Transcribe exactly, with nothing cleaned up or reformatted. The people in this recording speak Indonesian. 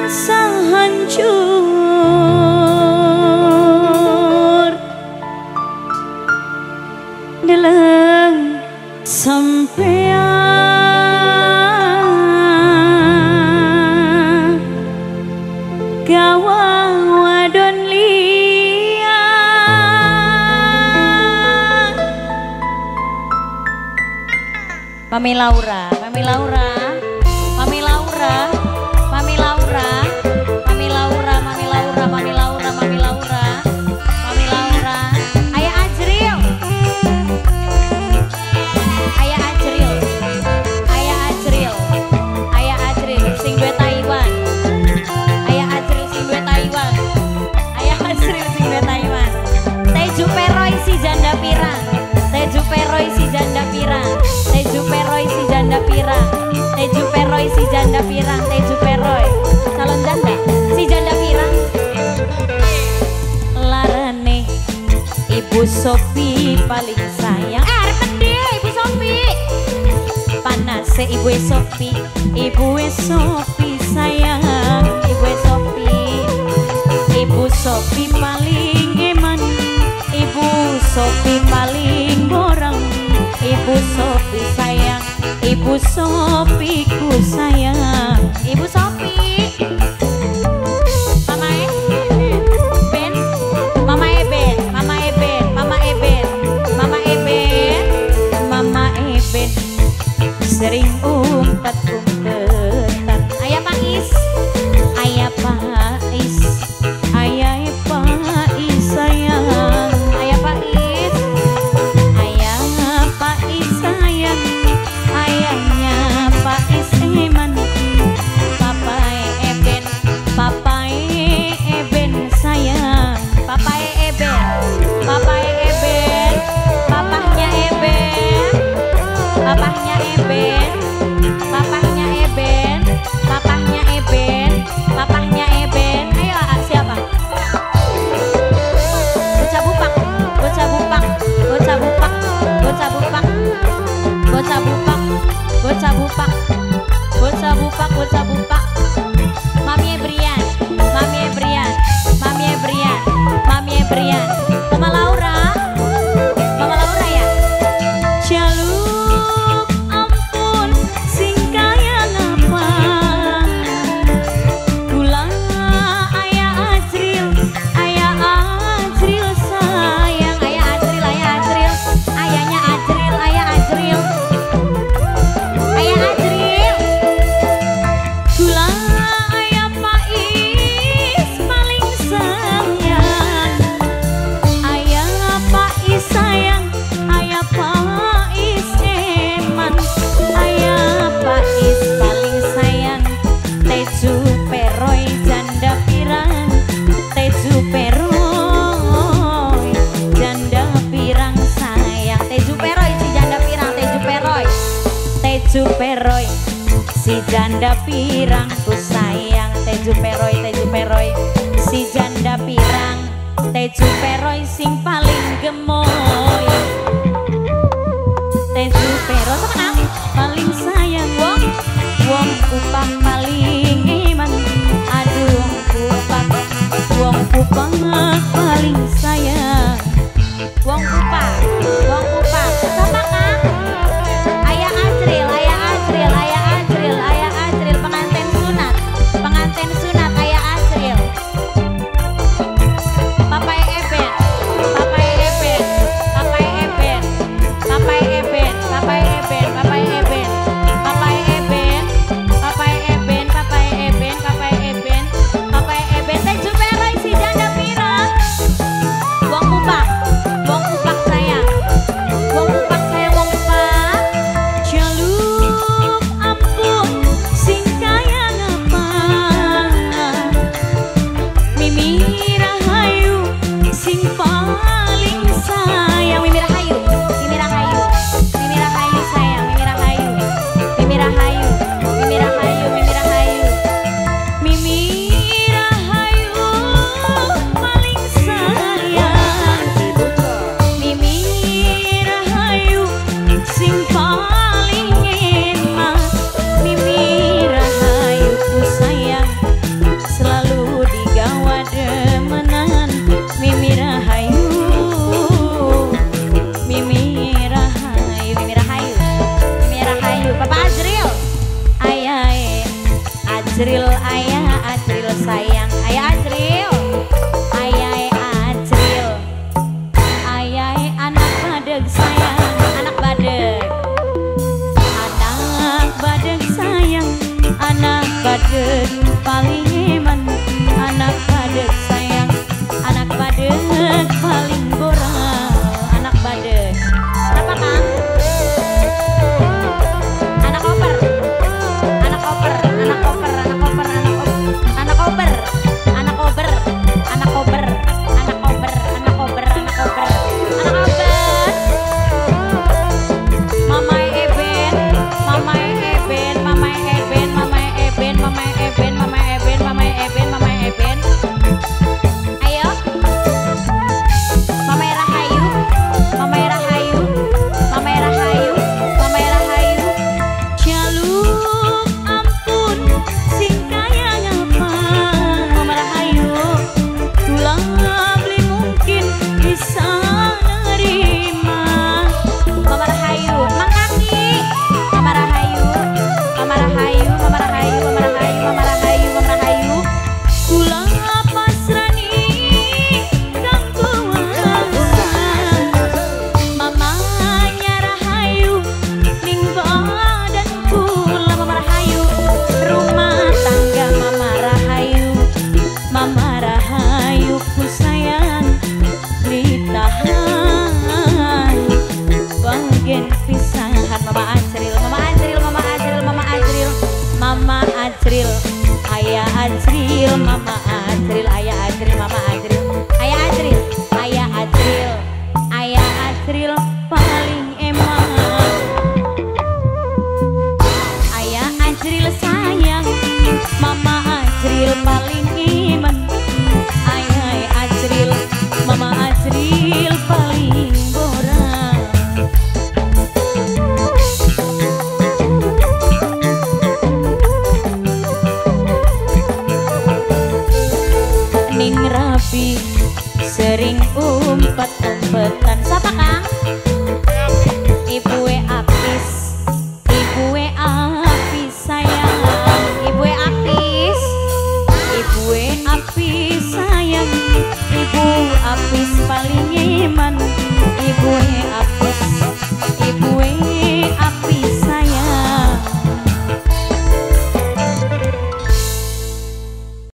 tansah hancur deleng sampean gawa wadon liya Mami Laura, Mami Laura, Mami Laura, Mami Laura, Mami Laura, Mami Laura, Mami Laura, Mami Laura, Mami Laura, Ayah Ajril, Ayah Ajril, Ayah Ajril, Ayah Ajril, sing duwe Taiwan, Ayah Ajril sing duwe Taiwan, Ayah Ajril sing duwe Taiwan, Teju Peroy si janda pirang, Teju Peroy si janda pirang, Teju Peroy si janda pirang, Teju Peroy si janda pirang, Teju Peroy calon janda si janda pirang. Larane Ibu Sofi paling sayang. Eh arep mendhe Ibu Sofi. Panase Ibu Sofi, Ibu Sofi sayang, Ibu Sofi. Ibu Sofi paling eman, Ibu Sofi paling borang, Ibu Sofi sayang, Ibu Sofi ku sayang, Ibu Sofi. Mama E, Ben, Mama Eben, Mama Eben, Mama Eben, Mama Eben, Mama Eben, sering umpat-umpatan. Ayah Pais, Ayah Pais, Ayah Pais sayang, Ayah Pais, Ayah Pais sayang, ayahnya Pais eman, Papai Eben, Papai Eben sayang, Papai Eben, Papai Eben, papahnya Eben, papahnya Eben, papahnya Eben, papahnya Eben, papahnya Eben. Ayo siapa? Bocah bupak, bocah bupak, bocah bupak, bocah bupak, bocah bupak, bocah bupak, bocah bupak, bocah bupak. Mami Ebrian, Mami Ebrian, Mami Ebrian, Mami Ebrian, Mama Laura, Mama Laura ya. Jaluk ampun sing kaya ngapa, gula Ayah Ajril, Ayah Ajril sayang, Ayah Ajril, Ayah Ajril, ayahnya Ajril, Ayah Ajril, Ayah Ajril, gula Ayah Pais paling sayang, Ayah Pais sayang, Ayah Pais eman, Ayah Pais paling sayang, Teju Peroy janda pirang, Teju Peroy janda pirang sayang, Teju Peroy si janda pirang, Teju Peroy, Teju Peroy si janda pirang ku sayang, Teju Peroy, Teju Peroy si janda pirang, Teju Peroy sing paling gemoy, Teju Peroy sama paling sayang, wong wong kupang paling iman, aduh wong kupang, wong kupang paling sayang, wong kupang, wong kupang sama kang Ayah Ajril, Ayah Ajril, Ayah Ajril, Ayah Ajril pengantin sunat, pengantin sunat Ayah Ajril. Papai Eben, Papai Eben, Papai Eben, Papai Eben, Papai Eben, Papai Eben, Ayu, Papa Azril. Ayah Azril, ayah Azril sayang, ayah Azril. Ayah Azril. Ayah anak badeg sayang, anak badeg. Anak badeg sayang, anak badeg paling eman. Anak badeg sayang, anak badeg paling boral. Anak badeg. Kenapa Kang? Anak oper, anak oper, anak oper, anak oper, anak oper, anak oper, anak oper, anak oper, anak oper, anak oper, anak oper. Mama Eben, Mama Eben, Mama Eben, Mama Eben, Mama Eben, Mama Eben, Mama Eben, Mama Eben. Ayo, Mama Rahayu, Mama Rahayu, Mama Rahayu, Mama Rahayu. Jaluk ampun sing kaya ngapa, Mama Rahayu. Tulang beli mungkin bisa nerima. Mama Rahayu, Mang Kaki. Mama Rahayu, Mama Rahayu, Mama Rahayu, Mama Rahayu, Mama Rahayu, Mama Rahayu. Kula pasrani kang kuasa. Mama Rahayu ning badan kula. Mama Rahayu, rumah tangga Mama Rahayu. Mama Rahayu ku sayang ditahan bagian pisahan. Mama Azril, Mama Azril, Mama Azril, Mama Azril, Mama Azril, Ayah Azril, Mama Azril, Ayah Azril, Mama Azril, Ayah Azril, Ayah Azril, Ayah Azril paling emang. Ayah Azril sayang, Mama Azril paling iman. Ayah Azril, Mama Azril paling boral. Ning rapi sering umpat-umpetan